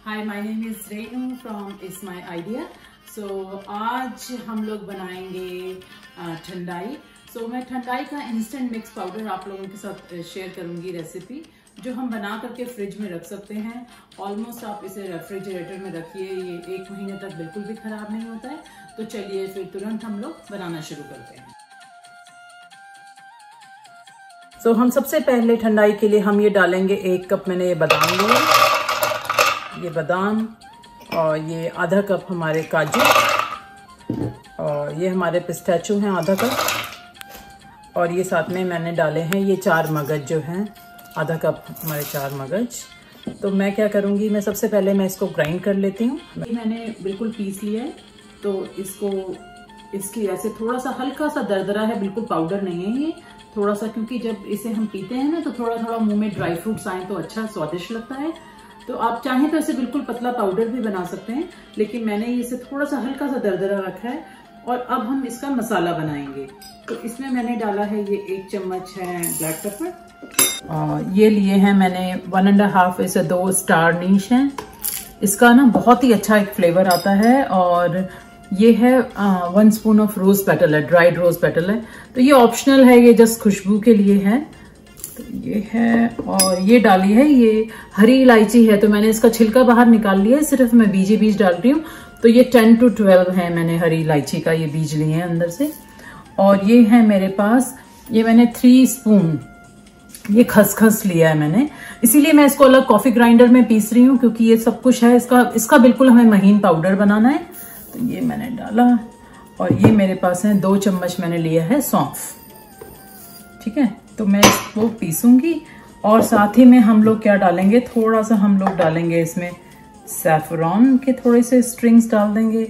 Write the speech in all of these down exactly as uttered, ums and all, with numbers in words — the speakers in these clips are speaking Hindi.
Hi, my name is Renu from is my idea. So आज हम लोग बनाएंगे ठंडाई। सो so, मैं ठंडाई का इंस्टेंट मिक्स पाउडर आप लोगों के साथ शेयर करूंगी रेसिपी, जो हम बना करके फ्रिज में रख सकते हैं। ऑलमोस्ट आप इसे रेफ्रिजरेटर में रखिए, ये एक महीने तक बिल्कुल भी खराब नहीं होता है। तो चलिए फिर तुरंत हम लोग बनाना शुरू करते हैं। तो so, हम सबसे पहले ठंडाई के लिए हम ये डालेंगे, एक कप मैंने ये बादाम लिए, ये बादाम, और ये आधा कप हमारे काजू, और ये हमारे पिस्ताचो हैं आधा कप, और ये साथ में मैंने डाले हैं ये चार मगज जो हैं, आधा कप हमारे चार मगज। तो मैं क्या करूँगी, मैं सबसे पहले मैं इसको ग्राइंड कर लेती हूँ। मैंने बिल्कुल पीस लिया है, तो इसको इसकी ऐसे थोड़ा सा हल्का सा दरदरा है, बिल्कुल पाउडर नहीं है ये, थोड़ा सा, क्योंकि जब इसे हम पीते हैं ना तो थोड़ा थोड़ा मुंह में ड्राई फ्रूट्स आए तो अच्छा स्वादिष्ट लगता है। तो आप चाहें तो इसे बिल्कुल पतला पाउडर भी बना सकते हैं, लेकिन मैंने इसे थोड़ा सा हल्का सा दरदरा रखा है। और अब हम इसका मसाला बनाएंगे। तो इसमें मैंने डाला है ये एक चम्मच है ब्लैक पेपर, और ये लिए हैं मैंने वन एंड हाफ ऐसे दो स्टार नीश हैं। इसका ना बहुत ही अच्छा एक फ्लेवर आता है। और ये है one spoon of rose petal है, ड्राइड रोज पेटल है। तो ये ऑप्शनल है, ये जस्ट खुशबू के लिए है। तो ये है, और ये डाली है ये हरी इलायची है, तो मैंने इसका छिलका बाहर निकाल लिया है, सिर्फ मैं बीज बीज डाल रही हूँ। तो ये टेन टू ट्वेल्व है, मैंने हरी इलायची का ये बीज लिए हैं अंदर से। और ये है मेरे पास, ये मैंने थ्री स्पून ये खसखस लिया है मैंने, इसीलिए मैं इसको अलग कॉफी ग्राइंडर में पीस रही हूँ, क्योंकि ये सब कुछ है इसका इसका बिल्कुल हमें महीन पाउडर बनाना है। तो ये मैंने डाला, और ये मेरे पास है दो चम्मच मैंने लिया है सौंफ। ठीक है, तो मैं इसको पीसूंगी। और साथ ही में हम लोग क्या डालेंगे, थोड़ा सा हम लोग डालेंगे इसमें सैफरॉन के थोड़े से स्ट्रिंग्स डाल देंगे।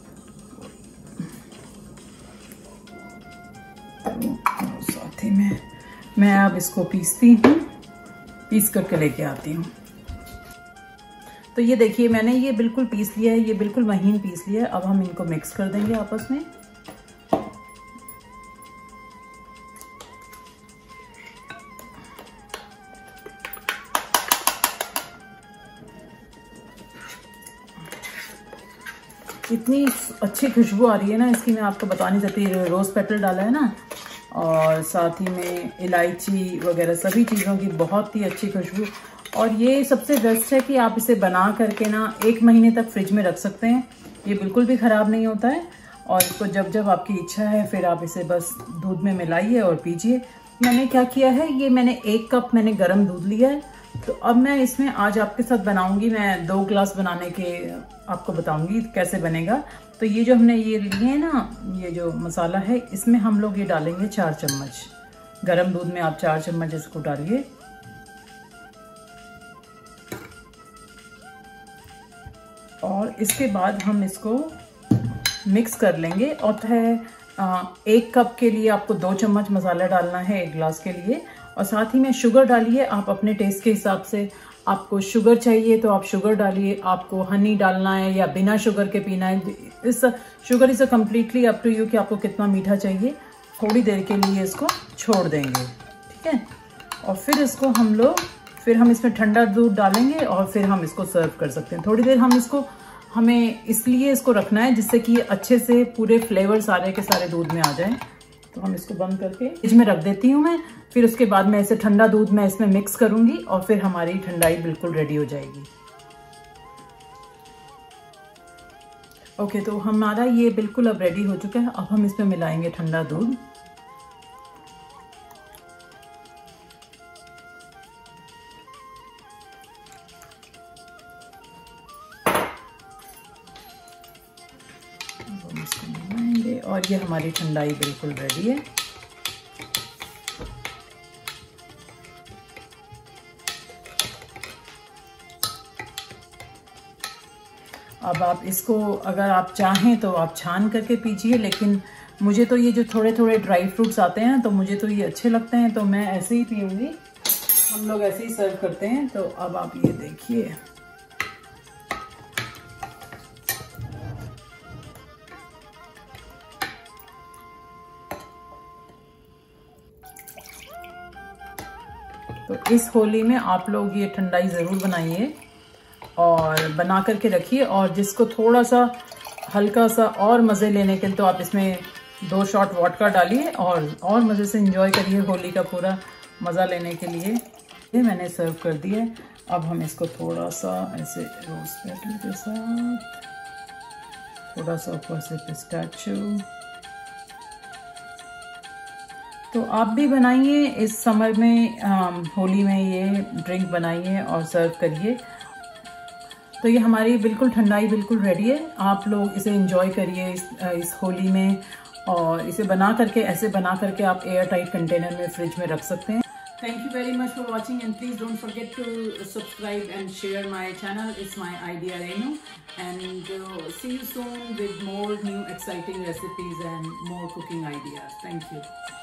और साथ ही में मैं अब इसको पीसती हूँ, पीस करके लेके आती हूँ। तो ये देखिए मैंने ये बिल्कुल पीस लिया है, ये बिल्कुल महीन पीस लिया है। अब हम इनको मिक्स कर देंगे आपस में। इतनी अच्छी खुशबू आ रही है ना इसकी, मैं आपको बता नहीं सकती। रोज पेटल डाला है ना, और साथ ही में इलायची वगैरह सभी चीज़ों की बहुत ही अच्छी खुशबू। और ये सबसे बेस्ट है कि आप इसे बना करके ना एक महीने तक फ्रिज में रख सकते हैं, ये बिल्कुल भी ख़राब नहीं होता है। और इसको जब जब आपकी इच्छा है फिर आप इसे बस दूध में मिलाइए और पीजिए। मैंने क्या किया है, ये मैंने एक कप मैंने गर्म दूध लिया है। तो अब मैं इसमें आज आपके साथ बनाऊंगी, मैं दो ग्लास बनाने के आपको बताऊंगी कैसे बनेगा। तो ये जो हमने ये लिए है ना, ये जो मसाला है, इसमें हम लोग ये डालेंगे चार चम्मच गरम दूध में। आप चार चम्मच इसको डालिए। और इसके बाद हम इसको मिक्स कर लेंगे। और है एक कप के लिए आपको दो चम्मच मसाला डालना है एक ग्लास के लिए। और साथ ही में शुगर डालिए आप अपने टेस्ट के हिसाब से। आपको शुगर चाहिए तो आप शुगर डालिए, आपको हनी डालना है या बिना शुगर के पीना है, इस sugar is completely up to you कि आपको कितना मीठा चाहिए। थोड़ी देर के लिए इसको छोड़ देंगे, ठीक है। और फिर इसको हम लोग फिर हम इसमें ठंडा दूध डालेंगे और फिर हम इसको सर्व कर सकते हैं। थोड़ी देर हम इसको हमें इसलिए इसको रखना है जिससे कि अच्छे से पूरे फ्लेवर सारे के सारे दूध में आ जाए। तो हम इसको बंद करके फ्रिज में रख देती हूँ मैं। फिर उसके बाद मैं इसे ठंडा दूध में इसमें मिक्स करूंगी और फिर हमारी ठंडाई बिल्कुल रेडी हो जाएगी। ओके, तो हमारा ये बिल्कुल अब रेडी हो चुका है। अब हम इसमें मिलाएंगे ठंडा दूध। हम इसको मिलाएंगे और ये हमारी ठंडाई बिल्कुल रेडी है। अब आप इसको अगर आप चाहें तो आप छान करके पीजिए, लेकिन मुझे तो ये जो थोड़े थोड़े ड्राई फ्रूट्स आते हैं तो मुझे तो ये अच्छे लगते हैं, तो मैं ऐसे ही पीऊँगी। हम लोग ऐसे ही सर्व करते हैं। तो अब आप ये देखिए, तो इस होली में आप लोग ये ठंडाई ज़रूर बनाइए। और बना करके रखिए। और जिसको थोड़ा सा हल्का सा और मज़े लेने के लिए तो आप इसमें दो शॉट वोडका डालिए और और मज़े से एंजॉय करिए होली का पूरा मज़ा लेने के लिए। ये मैंने सर्व कर दिया है। अब हम इसको थोड़ा सा ऐसे रोज पेटल के साथ, थोड़ा सा ऊपर से पिस्ताचियो। तो आप भी बनाइए इस समर में, आ, होली में ये ड्रिंक बनाइए और सर्व करिए। तो ये हमारी बिल्कुल ठंडाई बिल्कुल रेडी है। आप लोग इसे एंजॉय करिए इस, इस होली में। और इसे बना करके, ऐसे बना करके आप एयर टाइट कंटेनर में फ्रिज में रख सकते हैं। Thank you very much for watching, and please don't forget to subscribe and share my channel. It's my idea Renu, and uh, see you soon with more new exciting recipes and more cooking ideas. Thank you.